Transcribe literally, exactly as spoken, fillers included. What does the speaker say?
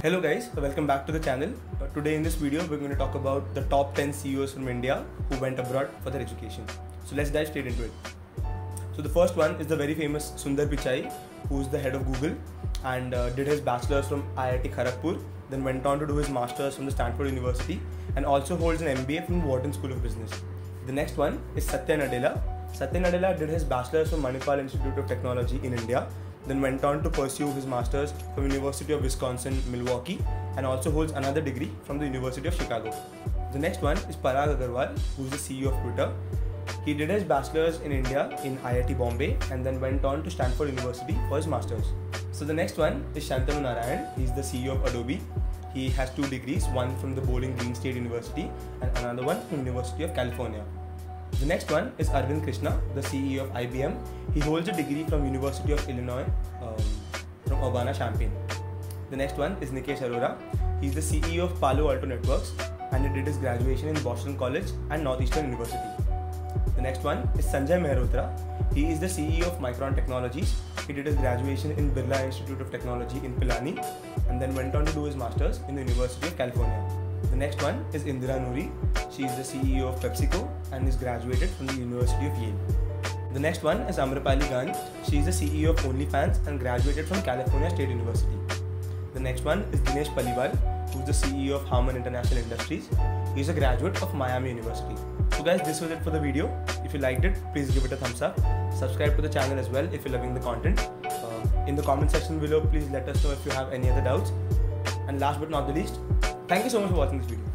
Hello guys, welcome back to the channel. Uh, today in this video we're going to talk about the top ten C E Os from India who went abroad for their education. So let's dive straight into it. So the first one is the very famous Sundar Pichai, who is the head of Google and uh, did his bachelor's from I I T Kharagpur, then went on to do his master's from the Stanford University and also holds an M B A from Wharton School of Business. The next one is Satya Nadella. Satya Nadella did his bachelor's from Manipal Institute of Technology in India, then went on to pursue his master's from University of Wisconsin, Milwaukee, and also holds another degree from the University of Chicago. The next one is Parag Agrawal, who is the C E O of Twitter. He did his bachelor's in India in I I T Bombay and then went on to Stanford University for his master's. So the next one is Shantanu Narayan. He is the C E O of Adobe. He has two degrees, one from the Bowling Green State University and another one from University of California. The next one is Arvind Krishna, the C E O of I B M. He holds a degree from University of Illinois um, from Urbana-Champaign. The next one is Nikesh Arora. He is the C E O of Palo Alto Networks and he did his graduation in Boston College and Northeastern University. The next one is Sanjay Mehrotra. He is the C E O of Micron Technologies. He did his graduation in Birla Institute of Technology in Pilani and then went on to do his masters in the University of California. The next one is Indira Nooyi. She is the C E O of PepsiCo and is graduated from the University of Yale. The next one is Amrapali Ganj. She is the C E O of OnlyFans and graduated from California State University. The next one is Dinesh Paliwal, who is the C E O of Harman International Industries. He is a graduate of Miami University. So guys, this was it for the video. If you liked it, please give it a thumbs up. Subscribe to the channel as well if you're loving the content. Uh, in the comment section below, please let us know if you have any other doubts. And last but not the least, thank you so much for watching this video.